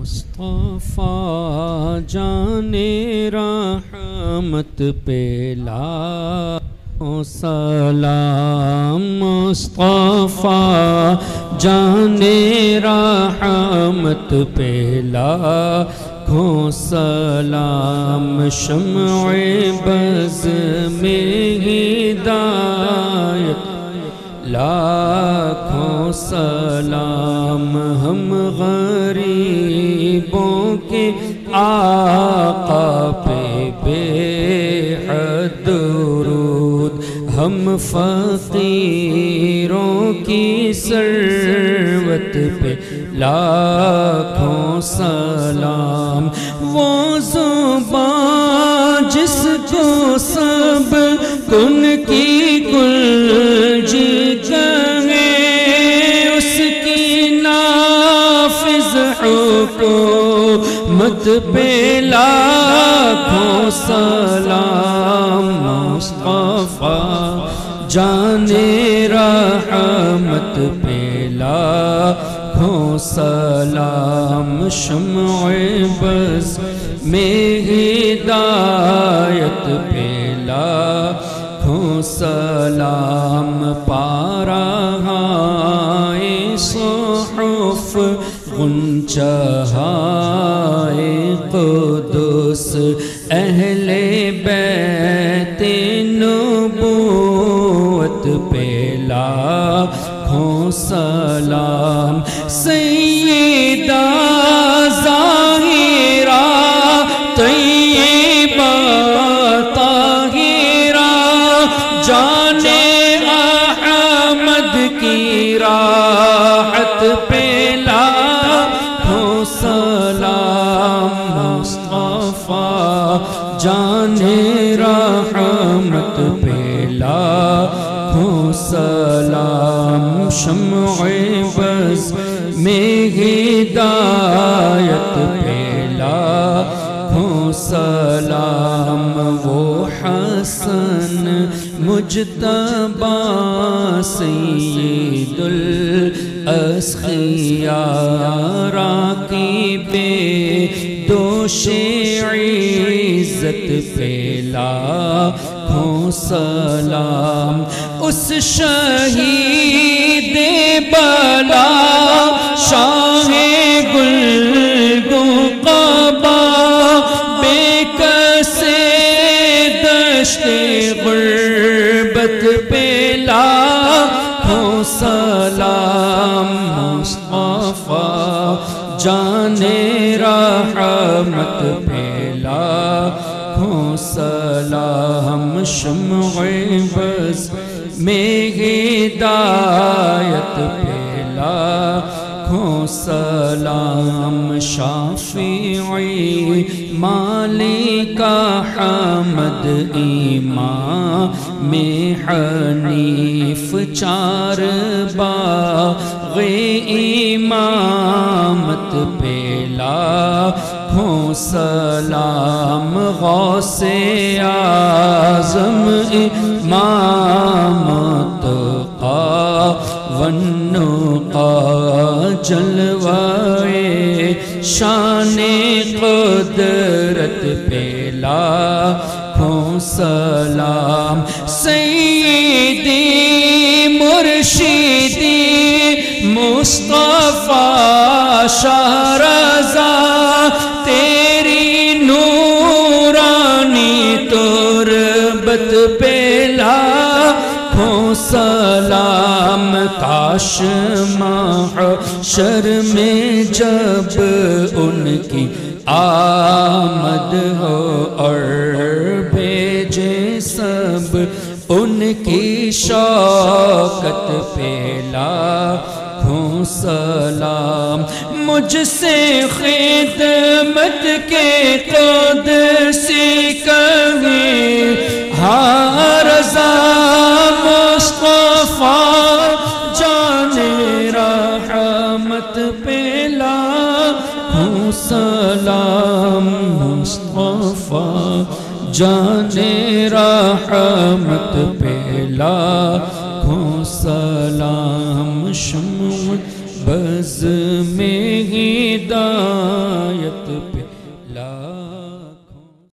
مصطفیٰ جان رحمت پہ لاکھوں سلام، مصطفیٰ جان رحمت پہ لاکھوں سلام، شمع بز میں ہدایت لاکھوں سلام، ہم غریبوں کے آقا پہ بے حد درود، ہم فقیروں کی ثروت پہ لاکھوں سلام، وہ زبان جس کو سب کن کی کلجی حکومت پہ لاکھوں سلام، مصطفیٰ جان رحمت پہ لاکھوں سلام، شمع بز میں ہدایت پہ لاکھوں سلام، پارہائے صحف غنچہائے قدس اہل بیت نبوت پہ لاکھوں سلام، سیدہ ظاہرہ طیبہ طاہرہ جان احمد کی راحت پہ سلام، مصطفیٰ جان رحمت پہ لاکھوں سلام، شمع بز میں ہدایت پہ لاکھوں سلام، وہ حسن مجتبی سید الاسخیاء راکب دوش عزت پہ لاکھوں سلام، اس شہید بلا شاہ گلگوں قبا بے کس دشت غربت پہ لاکھوں سلام، مصطفیٰ جان رحمت پہ لاکھوں سلام، شمع بز میں ہدایت پہ لاکھوں سلام، شافعی مالک احمد امام حنیف چار باغ امامت پہ لاکھوں سلام، غوث اعظم امام تقی والنقی جلوائے شان قدرت پہ لاکھوں سلام، سیدی مرشدی مصطفیٰ شاہ رضا تیری نورانی تربت پہ لاکھوں سلام، کاش محشر میں جب ان کی آمد ہو اور بھیجے سب ان کی شوکت پہ لاکھوں سلام، مجھ سے خدمت کے قدسی کہیں ہاں رضا، مصطفیٰ جان رحمت پہ لاکھوں سلام، مصطفیٰ جان رحمت پہ لاکھوں سلام، شمع بز میں ہدایت عنایت پہ لا